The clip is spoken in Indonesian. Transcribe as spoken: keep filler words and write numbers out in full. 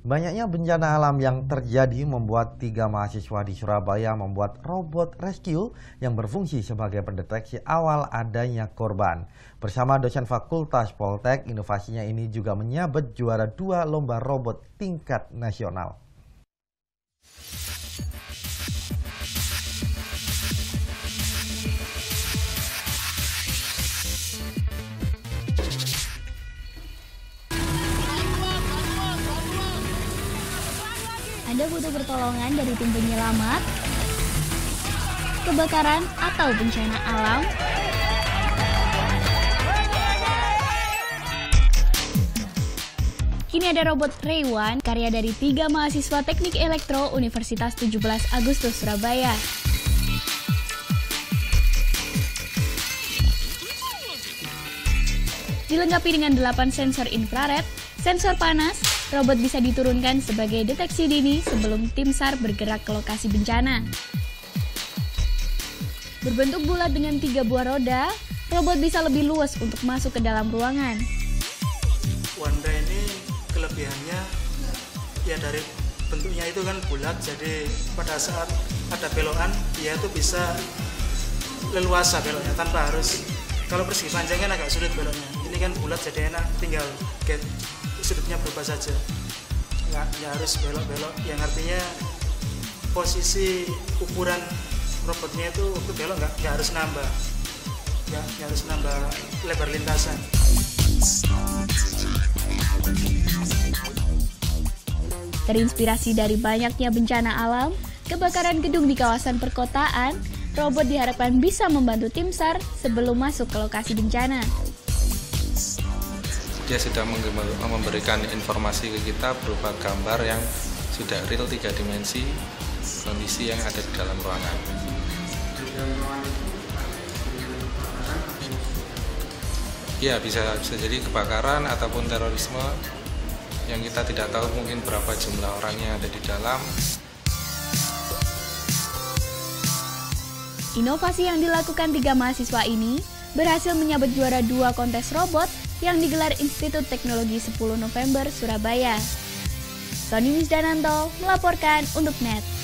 Banyaknya bencana alam yang terjadi membuat tiga mahasiswa di Surabaya membuat robot rescue yang berfungsi sebagai pendeteksi awal adanya korban. Bersama dosen Fakultas Poltek, inovasinya ini juga menyabet juara dua lomba robot tingkat nasional. Anda butuh pertolongan dari tim penyelamat, kebakaran, atau bencana alam? Kini ada robot Raywan, karya dari tiga mahasiswa Teknik Elektro Universitas tujuh belas Agustus Surabaya. Dilengkapi dengan delapan sensor infrared, sensor panas, robot bisa diturunkan sebagai deteksi dini sebelum tim S A R bergerak ke lokasi bencana. Berbentuk bulat dengan tiga buah roda, robot bisa lebih luas untuk masuk ke dalam ruangan. Wanda ini kelebihannya ya dari bentuknya itu kan bulat, jadi pada saat ada belokan dia itu bisa leluasa beloknya tanpa harus, kalau persegi panjang kan agak sulit beloknya. Ini kan bulat jadi enak, tinggal get sudutnya berubah saja, nggak, nggak harus belok-belok, yang artinya posisi ukuran robotnya itu waktu belok nggak, nggak harus nambah nggak, nggak harus nambah lebar lintasan. Terinspirasi dari banyaknya bencana alam, kebakaran gedung di kawasan perkotaan, robot diharapkan bisa membantu tim S A R sebelum masuk ke lokasi bencana. Dia sudah memberikan informasi ke kita berupa gambar yang sudah real tiga dimensi kondisi yang ada di dalam ruangan. Ya, bisa, bisa jadi kebakaran ataupun terorisme yang kita tidak tahu mungkin berapa jumlah orangnya ada di dalam. Inovasi yang dilakukan tiga mahasiswa ini berhasil menyabet juara dua kontes robot yang digelar Institut Teknologi sepuluh November Surabaya. Sony Misdananto melaporkan untuk Net.